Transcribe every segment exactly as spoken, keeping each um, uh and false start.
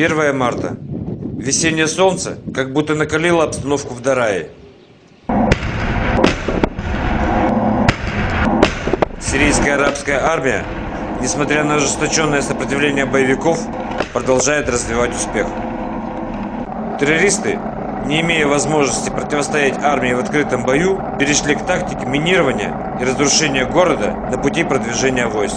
первое марта. Весеннее солнце как будто накалило обстановку в Дарае. Сирийская арабская армия, несмотря на ожесточенное сопротивление боевиков, продолжает развивать успех. Террористы, не имея возможности противостоять армии в открытом бою, перешли к тактике минирования и разрушения города на пути продвижения войск.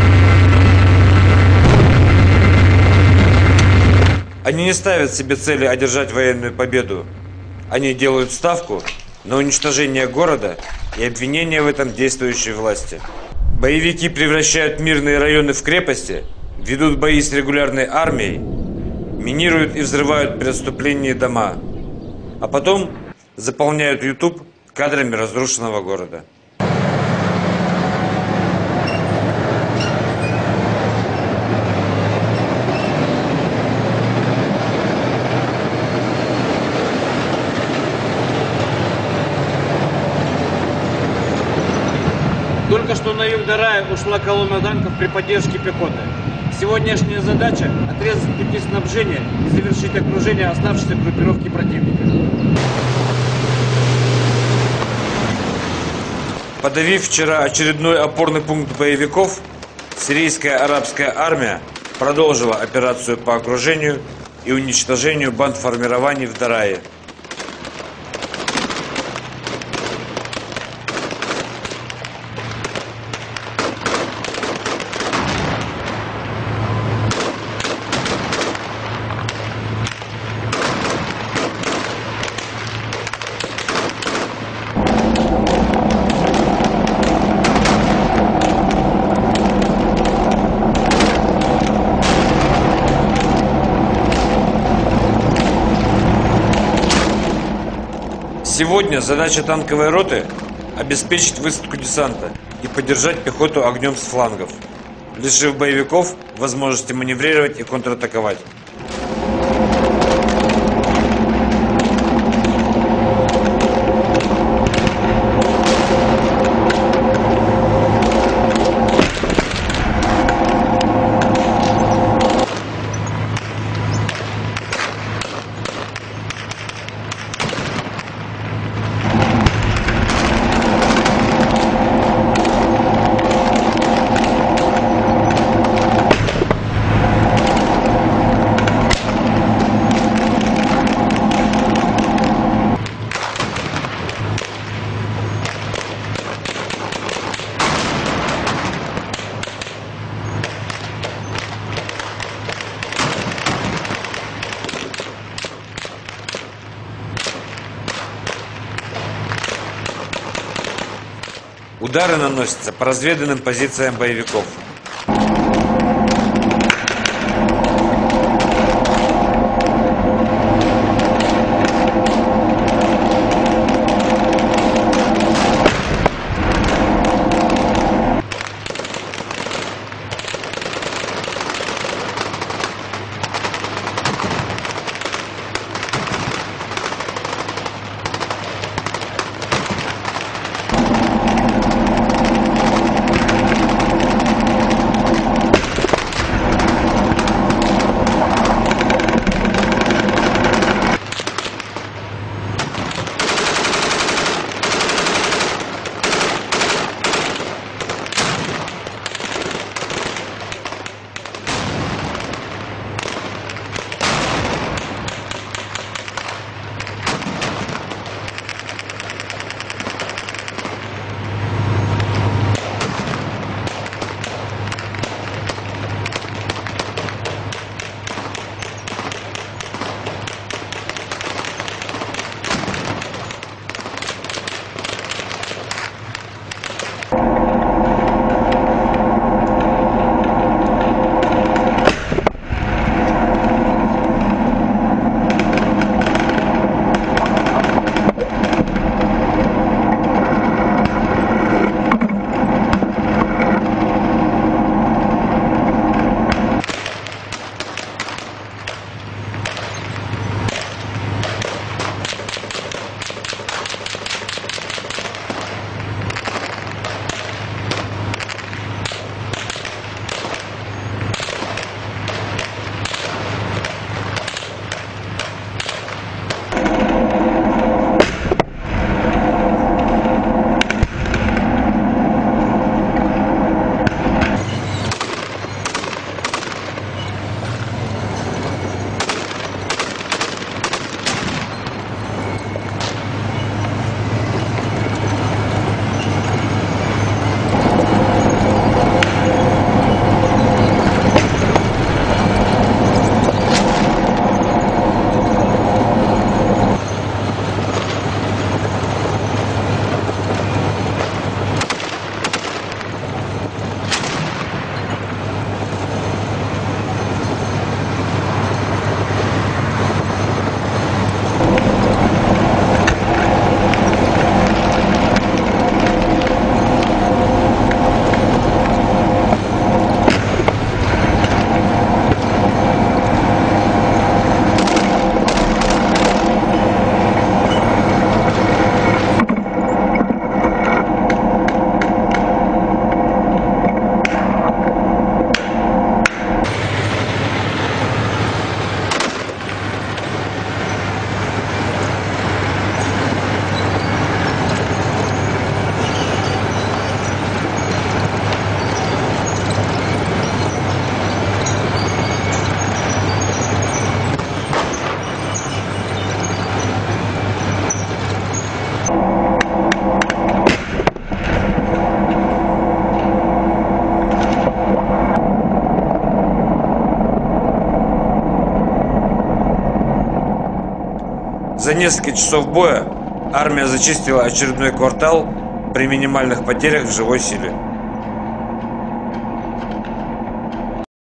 Они не ставят себе цели одержать военную победу. Они делают ставку на уничтожение города и обвинение в этом действующей власти. Боевики превращают мирные районы в крепости, ведут бои с регулярной армией, минируют и взрывают при отступлении дома, а потом заполняют YouTube кадрами разрушенного города. Только что на юг Дарая ушла колонна танков при поддержке пехоты. Сегодняшняя задача – отрезать пути снабжения и завершить окружение оставшейся группировки противника. Подавив вчера очередной опорный пункт боевиков, сирийская арабская армия продолжила операцию по окружению и уничтожению бандформирований в Дарае. Сегодня задача танковой роты – обеспечить высадку десанта и поддержать пехоту огнем с флангов, лишив боевиков возможности маневрировать и контратаковать. Удары наносятся по разведанным позициям боевиков. несколько часов боя армия зачистила очередной квартал при минимальных потерях в живой силе.